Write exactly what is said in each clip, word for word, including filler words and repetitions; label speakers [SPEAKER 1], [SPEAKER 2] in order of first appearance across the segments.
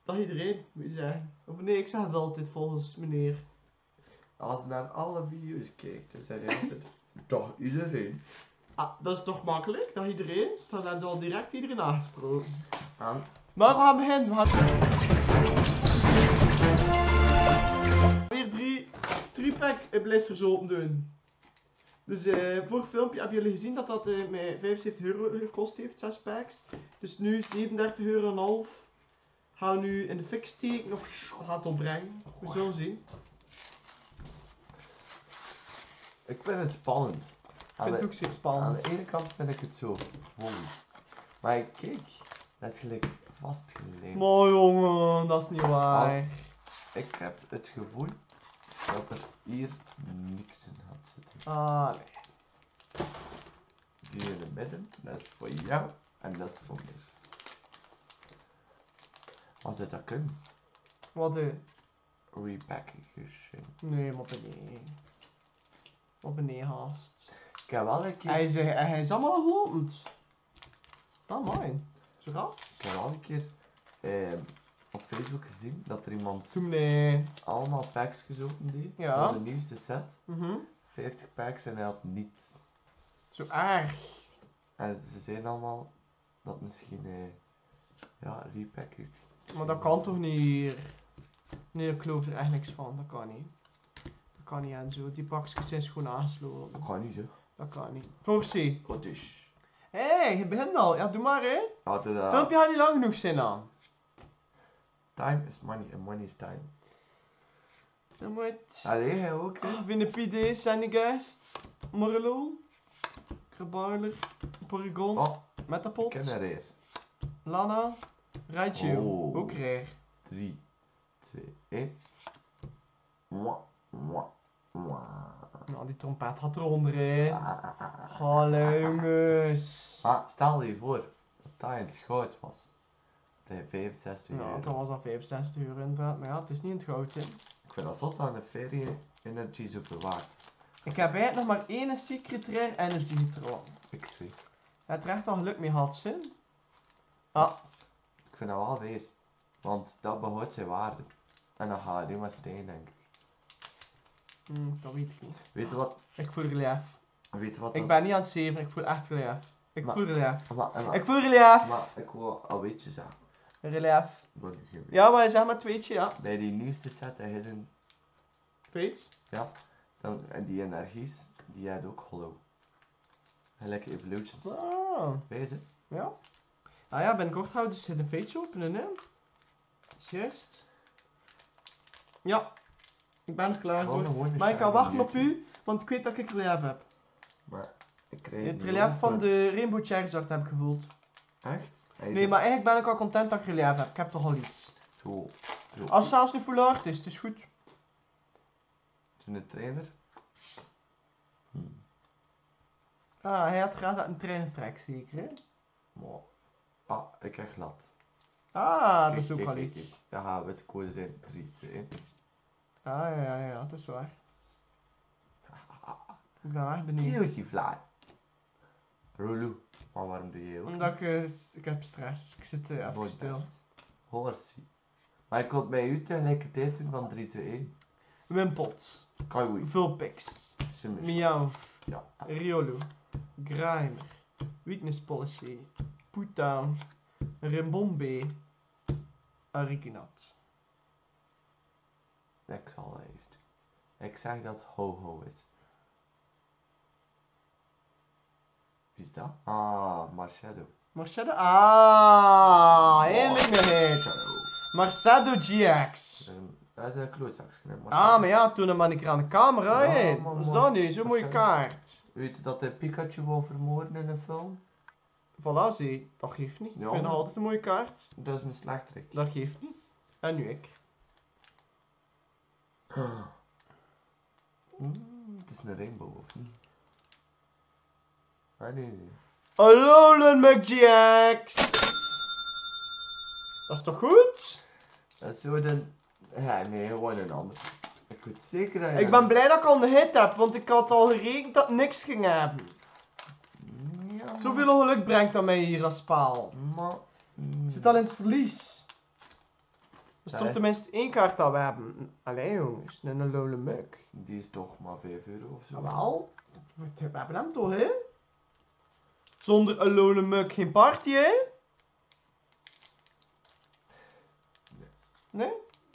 [SPEAKER 1] Dag iedereen, moet je zeggen. Of nee, ik zeg het altijd volgens meneer.
[SPEAKER 2] Als je naar alle video's kijkt, dan zeg je altijd, dag iedereen.
[SPEAKER 1] Ah, dat is toch makkelijk, dag iedereen. Dan hebben we al direct iedereen aangesproken.
[SPEAKER 2] Aan.
[SPEAKER 1] Maar we gaan beginnen. We gaan... Weer drie, drie pack blisters open doen. Dus uh, vorig filmpje hebben jullie gezien dat dat uh, mij vijfenzeventig euro gekost heeft, zes packs. Dus nu zevenendertig euro en half. Gaan we nu in de fik steken of gaat het opbrengen. We zullen zien.
[SPEAKER 2] Ik vind het spannend.
[SPEAKER 1] Ik vind het ook zeer spannend.
[SPEAKER 2] Aan de ene kant vind ik het zo, wow. Maar kijk, dat is gelijk vastgelegd.
[SPEAKER 1] Mooi jongen, dat is niet waar.
[SPEAKER 2] Ik heb het gevoel dat er hier niks in gaat zitten.
[SPEAKER 1] Ah nee.
[SPEAKER 2] Die in het midden, dat is voor jou en dat is voor mij. Als het dat kunnen.
[SPEAKER 1] Wat de?
[SPEAKER 2] Repackaging.
[SPEAKER 1] Nee, maar beneden. Wat beneden haast.
[SPEAKER 2] Ik heb wel een keer...
[SPEAKER 1] Hij is, hij is allemaal geopend. Ah, mooi. Zo gaaf.
[SPEAKER 2] Ik heb wel een keer eh, op Facebook gezien dat er iemand
[SPEAKER 1] Toen nee.
[SPEAKER 2] allemaal packs gezocht deed.
[SPEAKER 1] Ja.
[SPEAKER 2] Voor de nieuwste set.
[SPEAKER 1] Mhm.
[SPEAKER 2] vijftig packs en hij had niets.
[SPEAKER 1] Zo erg.
[SPEAKER 2] En ze zeiden allemaal dat misschien eh, ja, repackaging.
[SPEAKER 1] Maar dat kan toch niet hier? Nee, ik geloof er echt niks van. Dat kan niet. Dat kan niet en zo. Die pakjes zijn gewoon aangesloten.
[SPEAKER 2] Dat kan niet zo.
[SPEAKER 1] Dat kan niet. Hoorsie.
[SPEAKER 2] Wat is?
[SPEAKER 1] Hé, hey, je begint al. Ja, doe maar hè.
[SPEAKER 2] Had het,
[SPEAKER 1] Het
[SPEAKER 2] uh,
[SPEAKER 1] filmpje gaat niet lang genoeg zijn dan.
[SPEAKER 2] time is money en money is time.
[SPEAKER 1] Dan moet...
[SPEAKER 2] Allee, hij ook hè?
[SPEAKER 1] Ah, Winne P D, Sandygast, Morelo, Krabarler, Porygon,
[SPEAKER 2] Oh,
[SPEAKER 1] Metapod,
[SPEAKER 2] ik ken er hier.
[SPEAKER 1] Lana, Raichu,
[SPEAKER 2] Oh.
[SPEAKER 1] ook rare.
[SPEAKER 2] drie, twee, één. Mwah, mwah, mwah.
[SPEAKER 1] Nou, die trompet had eronder hè. Hallo jongens.
[SPEAKER 2] Maar stel je voor dat dat in het goud was. Dat je vijfenzestig
[SPEAKER 1] Ja,
[SPEAKER 2] euro.
[SPEAKER 1] dat was al vijfenzestig euro inderdaad, maar ja, het is niet in het goud hè.
[SPEAKER 2] Ik vind dat zot aan de ferie energy zoveel waard.
[SPEAKER 1] Ik heb eigenlijk nog maar één Secret Rare Energy getrokken.
[SPEAKER 2] Ik twee.
[SPEAKER 1] Je hebt er echt al geluk mee gehad, hè? Ah,
[SPEAKER 2] Ik vind dat wel wees. Want dat behoudt zijn waarde. En dan gaat het niet maar stijgen denk ik.
[SPEAKER 1] hm, dat weet ik niet.
[SPEAKER 2] Weet je wat?
[SPEAKER 1] Ik voel relief.
[SPEAKER 2] Weet je wat?
[SPEAKER 1] Ik
[SPEAKER 2] dat-
[SPEAKER 1] ben niet aan het zeven, ik voel echt relief. Ik
[SPEAKER 2] Maar-
[SPEAKER 1] voel relief.
[SPEAKER 2] Maar, maar,
[SPEAKER 1] Ik voel relief.
[SPEAKER 2] maar ik wil al weet je zeggen.
[SPEAKER 1] Relief.
[SPEAKER 2] Ik wil niet geen weet.
[SPEAKER 1] Ja, maar zeg maar tweetje, ja.
[SPEAKER 2] Bij die nieuwste set en hidden,
[SPEAKER 1] Fates.
[SPEAKER 2] ja, dan, en die energies, die had ook hollow. Gelijk evolutions.
[SPEAKER 1] Ah,
[SPEAKER 2] Wees het?
[SPEAKER 1] ja. Ah ja, binnenkort gaan we dus de Fates openen, hè. Juist. Ja. Ik ben er klaar
[SPEAKER 2] Gewoon
[SPEAKER 1] voor.
[SPEAKER 2] gewoon een
[SPEAKER 1] Maar ik kan
[SPEAKER 2] shiny
[SPEAKER 1] wachten op
[SPEAKER 2] Mewtwo.
[SPEAKER 1] u, want ik weet dat ik relief heb.
[SPEAKER 2] Maar ik krijg
[SPEAKER 1] Het
[SPEAKER 2] nu
[SPEAKER 1] relief
[SPEAKER 2] ook
[SPEAKER 1] van
[SPEAKER 2] voor-
[SPEAKER 1] de Rainbow Charizard heb ik gevoeld.
[SPEAKER 2] Echt? Hij
[SPEAKER 1] Nee,
[SPEAKER 2] is
[SPEAKER 1] maar eigenlijk ben ik al content dat ik relief heb. Ik heb toch al iets.
[SPEAKER 2] Zo. zo.
[SPEAKER 1] Als het zelfs niet full art is, het is goed.
[SPEAKER 2] Zo'n trainer. Hmm.
[SPEAKER 1] Ah, hij had graag dat een trainer trek, zeker, hè.
[SPEAKER 2] Maar, ah, ik krijg glad.
[SPEAKER 1] Ah,
[SPEAKER 2] Kijk,
[SPEAKER 1] dat is ook
[SPEAKER 2] kijk,
[SPEAKER 1] wel
[SPEAKER 2] kijk,
[SPEAKER 1] iets.
[SPEAKER 2] kijk. Dan gaan we het code zijn. drie, twee, één.
[SPEAKER 1] Ah, ja, ja, ja, dat is waar. Ik ben echt benieuwd.
[SPEAKER 2] Kieltje fly. Rulu. Maar waarom doe je ook?
[SPEAKER 1] Omdat ik, eh, ik heb stress, dus ik zit uh, even
[SPEAKER 2] Nooit
[SPEAKER 1] stil.
[SPEAKER 2] echt. Horsie. Maar ik wil het bij u tegelijkertijd doen van drie, twee, één.
[SPEAKER 1] Wimpot,
[SPEAKER 2] Kaiwi.
[SPEAKER 1] Vulpix,
[SPEAKER 2] Simmers.
[SPEAKER 1] Meowth,
[SPEAKER 2] Ja.
[SPEAKER 1] Riolu, Grimer, Weakness Policy, Putdown, Rimbombe, Ariginat.
[SPEAKER 2] Ik zal eens doen. Ik zeg dat Ho-Ho is. Wie is dat? Ah, Marshadow.
[SPEAKER 1] Marcelo, ah, eindelijk nog
[SPEAKER 2] Marshadow.
[SPEAKER 1] iets. Marcelo G X.
[SPEAKER 2] Ehm, Dat is een klootzakje. hè,
[SPEAKER 1] Ah,
[SPEAKER 2] Marshadow.
[SPEAKER 1] maar ja, toen hem maar een keer aan de camera,
[SPEAKER 2] Ja,
[SPEAKER 1] hè.
[SPEAKER 2] maar-
[SPEAKER 1] Wat is
[SPEAKER 2] maar-
[SPEAKER 1] dat nu? Zo'n mooie
[SPEAKER 2] Marcelo.
[SPEAKER 1] kaart.
[SPEAKER 2] Weet je dat hij Pikachu wil vermoorden in een film?
[SPEAKER 1] Voilà, zie. Dat geeft niet. Ik
[SPEAKER 2] Ja.
[SPEAKER 1] vind het altijd een mooie kaart.
[SPEAKER 2] Dat is een slechterik.
[SPEAKER 1] Dat geeft niet. En nu ik.
[SPEAKER 2] Mm, het is een rainbow, of niet? Ah, nee, nee.
[SPEAKER 1] Alolan McGX! Dat is toch goed?
[SPEAKER 2] Dat is zo de... Ja, nee, gewoon een ander. Ik weet zeker dat je...
[SPEAKER 1] Ik ben blij dat ik al de hit heb, want ik had al gerekend dat ik niks ging hebben.
[SPEAKER 2] Ja, maar-
[SPEAKER 1] Zoveel geluk brengt dat mij hier als paal.
[SPEAKER 2] Maar... mm,
[SPEAKER 1] Ik zit al in het verlies. is
[SPEAKER 2] Ja,
[SPEAKER 1] toch
[SPEAKER 2] hè?
[SPEAKER 1] tenminste één kaart dat we hebben. Allee jongens, een Alola Muk.
[SPEAKER 2] Die is toch maar vijf euro of zo.
[SPEAKER 1] Jawel. We we hebben hem toch, hè? Zonder Alola Muk geen party, hè?
[SPEAKER 2] Nee.
[SPEAKER 1] Nee?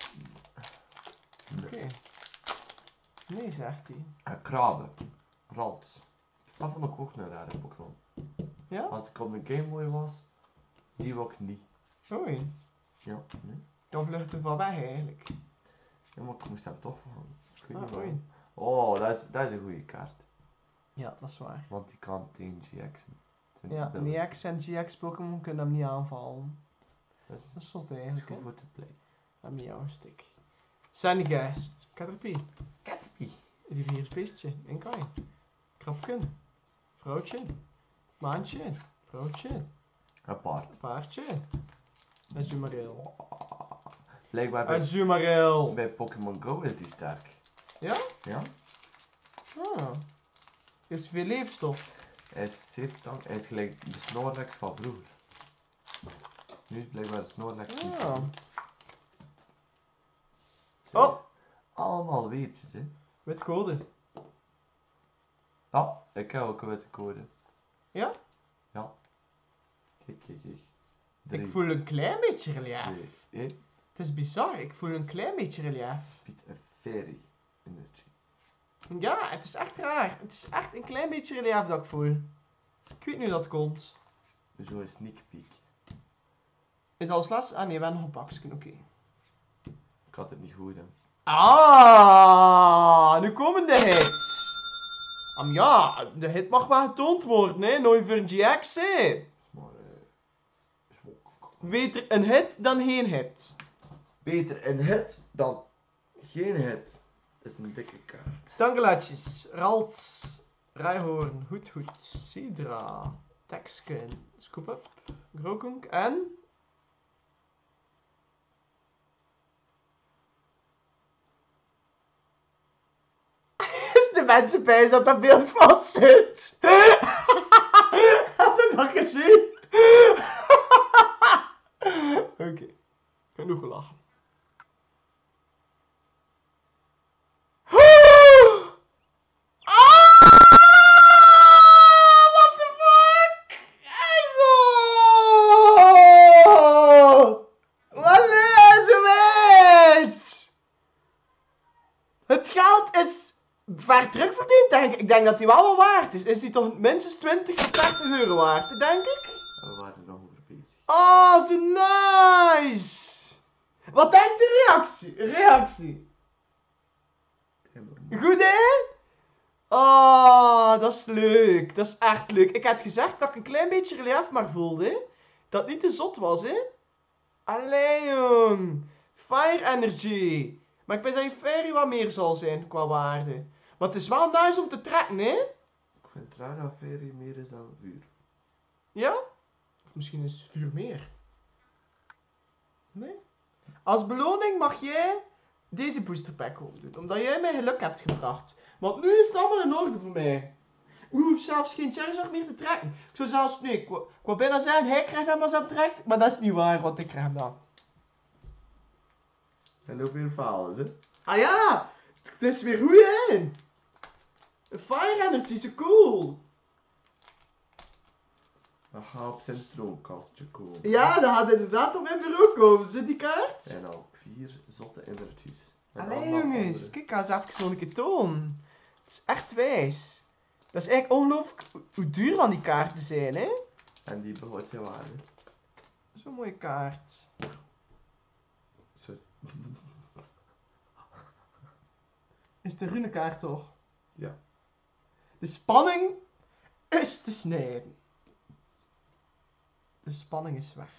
[SPEAKER 2] Nee.
[SPEAKER 1] Oké. Nee, zegt hij.
[SPEAKER 2] En kraben. Rals. Dat vond ik ook een rare Pokémon.
[SPEAKER 1] Ja?
[SPEAKER 2] Als ik op de Game Boy was, die wou ik niet.
[SPEAKER 1] Oei.
[SPEAKER 2] Ja, nee.
[SPEAKER 1] Dan vlucht er van weg eigenlijk.
[SPEAKER 2] Ja, maar ik moest hem toch van. Ik weet
[SPEAKER 1] Ah,
[SPEAKER 2] niet
[SPEAKER 1] oei.
[SPEAKER 2] waarom. Oh, dat is, dat is een goede kaart.
[SPEAKER 1] Ja, dat is waar.
[SPEAKER 2] Want die kan tegen G X'en.
[SPEAKER 1] Ja, en die X en G X Pokémon kunnen hem niet aanvallen.
[SPEAKER 2] Dat is,
[SPEAKER 1] Dat is zot
[SPEAKER 2] dat is
[SPEAKER 1] eigenlijk,
[SPEAKER 2] goed
[SPEAKER 1] hè?
[SPEAKER 2] voor te play.
[SPEAKER 1] Dat is jouw stick. Sandygast. Caterpie.
[SPEAKER 2] Caterpie.
[SPEAKER 1] Die vier beestje. En kai. Krapken. Vrouwtje. Maantje. Vrouwtje.
[SPEAKER 2] Een paard.
[SPEAKER 1] Paardje. En Zumaril.
[SPEAKER 2] Blijkbaar
[SPEAKER 1] En
[SPEAKER 2] bij,
[SPEAKER 1] Zumaril.
[SPEAKER 2] bij Pokémon Go is die sterk.
[SPEAKER 1] Ja?
[SPEAKER 2] Ja?
[SPEAKER 1] Ah. Heeft veel leefstof.
[SPEAKER 2] Hij is zeer sterk. Hij is gelijk de Snorlax van vroeger. Nu is blijkbaar de Snorlax niet
[SPEAKER 1] Ah.
[SPEAKER 2] van vroeger. Het zijn
[SPEAKER 1] Oh.
[SPEAKER 2] allemaal weetjes, hè.
[SPEAKER 1] Met code.
[SPEAKER 2] Ah, ik heb ook een witte code.
[SPEAKER 1] Ja?
[SPEAKER 2] Ja. Kijk, kijk, kijk. Drie,
[SPEAKER 1] Ik voel een klein beetje relief.
[SPEAKER 2] twee, één.
[SPEAKER 1] Het is bizar. Ik voel een klein beetje relief.
[SPEAKER 2] Speed en Fairy Energy.
[SPEAKER 1] Ja, het is echt raar. Het is echt een klein beetje relief dat ik voel. Ik weet nu dat het komt.
[SPEAKER 2] Zo'n sneak peek.
[SPEAKER 1] Is dat als laatste? Ah nee, we hebben nog een pakje. Oké.
[SPEAKER 2] Ik had het niet goed, hè.
[SPEAKER 1] Ah, nu komen de hits. Um, ja, de hit mag wel getoond worden, hè. Nooit voor G X, hè.
[SPEAKER 2] Maar, eh... zwak.
[SPEAKER 1] Beter een hit dan geen hit.
[SPEAKER 2] Beter een hit dan geen hit. Dat is een dikke kaart.
[SPEAKER 1] Tangelatjes, Ralt, Rijhoorn, Hoed Hoed, Sidra, Texken, Scoop Up, Grokunk en... Is de mensen bij dat dat beeld vast zit? Had je dat gezien? Oké, okay. Genoeg gelachen. What the fuck? Enzo! Wat is? Het geld is ver terugverdiend, denk ik. Ik denk dat hij wel wel waard is. Is hij toch minstens twintig tot dertig euro waard, denk ik?
[SPEAKER 2] We waren er nog over bezig.
[SPEAKER 1] Oh, zo nice! Wat denkt de reactie? Reactie. Goed, hè? Oh, dat is leuk. Dat is echt leuk. Ik had gezegd dat ik een klein beetje relief maar voelde. Dat het niet te zot was, hè? Allee, jong. Fire Energy. Maar ik weet dat je Fairy wat meer zal zijn qua waarde. Maar het is wel nice om te trekken, hè?
[SPEAKER 2] Ik vind het raar dat Fairy meer is dan vuur.
[SPEAKER 1] Ja? Of misschien is vuur meer. Nee? Als beloning mag jij deze boosterpack opdoen. Omdat jij mij geluk hebt gebracht. Want nu is het allemaal in orde voor mij. Ik hoef zelfs geen Charizard meer te trekken. Ik zou zelfs... Nee, ik wou, ik wou bijna zeggen, hij krijgt hem als hij hem trekt. Maar dat is niet waar, want ik krijg hem dan.
[SPEAKER 2] En loop weer falen, hè?
[SPEAKER 1] Ah ja! Het is weer goed, hè? Fire Energy, zo cool.
[SPEAKER 2] Dan ga op zijn stroomkastje komen.
[SPEAKER 1] Ja, dat gaat inderdaad op mijn bureau komen. Zit die kaart?
[SPEAKER 2] En al vier zotte energies. En
[SPEAKER 1] Allee
[SPEAKER 2] allemaal
[SPEAKER 1] jongens,
[SPEAKER 2] andere.
[SPEAKER 1] kijk, ga eens even nog een keer tonen. Dat is echt wijs. Dat is eigenlijk ongelooflijk hoe duur dan die kaarten zijn, hè?
[SPEAKER 2] En die behoudt zijn waarde.
[SPEAKER 1] Zo'n mooie kaart.
[SPEAKER 2] Sorry.
[SPEAKER 1] Is de runekaart toch?
[SPEAKER 2] Ja.
[SPEAKER 1] De spanning is te snijden. De spanning is weg.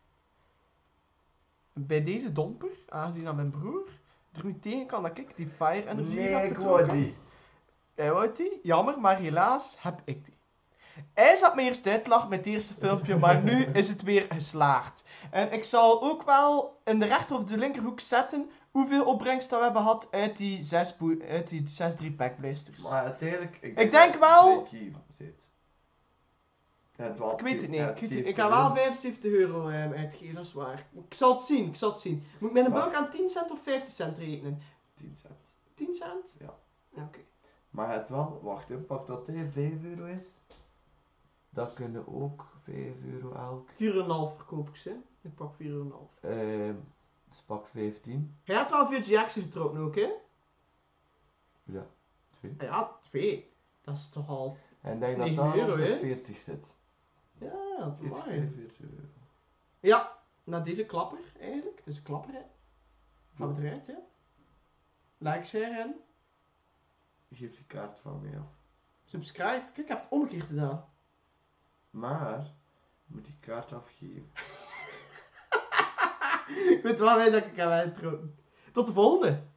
[SPEAKER 1] Bij deze domper, aangezien dat mijn broer er niet tegen kan dat ik die fire energy
[SPEAKER 2] Nee,
[SPEAKER 1] heb
[SPEAKER 2] ik
[SPEAKER 1] getrokken.
[SPEAKER 2] wou die.
[SPEAKER 1] Hij wou die? Jammer, maar helaas heb ik die. Hij zat me eerst uitlachen met het eerste filmpje, maar nu is het weer geslaagd. En ik zal ook wel in de rechter of de linkerhoek zetten hoeveel opbrengst dat we hebben gehad uit die zes, uit die zes drie pack blasters.
[SPEAKER 2] Maar uiteindelijk... Ik
[SPEAKER 1] Ik denk wel-
[SPEAKER 2] dat je even zit. Ja, het was
[SPEAKER 1] Ik weet het niet.
[SPEAKER 2] ja,
[SPEAKER 1] Ik, weet het- ik
[SPEAKER 2] zeventig
[SPEAKER 1] ga wel
[SPEAKER 2] euro.
[SPEAKER 1] vijfenzeventig euro eh, uitgeven, dat is waar. Ik zal het zien, ik zal het zien. Moet ik met een
[SPEAKER 2] Wacht.
[SPEAKER 1] bulk aan tien cent of vijftig cent rekenen?
[SPEAKER 2] tien cent.
[SPEAKER 1] tien cent?
[SPEAKER 2] Ja.
[SPEAKER 1] Ja, oké.
[SPEAKER 2] Maar het wel, wacht hè, pak dat hij vijf euro is. Dat kunnen ook vijf euro elk.
[SPEAKER 1] vier komma vijf verkoop ik ze. Ik pak vier komma vijf.
[SPEAKER 2] Ehm, dus pak vijftien.
[SPEAKER 1] Hij had wel Virgin Jackson getrokken ook, hè?
[SPEAKER 2] Ja, twee.
[SPEAKER 1] Ah ja, twee. Dat is toch al...
[SPEAKER 2] En ik denk dat
[SPEAKER 1] negen
[SPEAKER 2] dat
[SPEAKER 1] euro,
[SPEAKER 2] rond de
[SPEAKER 1] hè?
[SPEAKER 2] veertig zit.
[SPEAKER 1] Ja, dat is
[SPEAKER 2] veertig,
[SPEAKER 1] mooi.
[SPEAKER 2] vijfenveertig euro.
[SPEAKER 1] Ja, naar deze klapper eigenlijk. Het is een klapper, hè. Gaan we eruit, hè. Like, share en
[SPEAKER 2] Geef die kaart van mij af.
[SPEAKER 1] subscribe. Kijk, ik heb het omgekeerd gedaan.
[SPEAKER 2] Maar, je moet die kaart afgeven.
[SPEAKER 1] Ik weet wel, wij zeggen ik ga wel introken. Tot de volgende.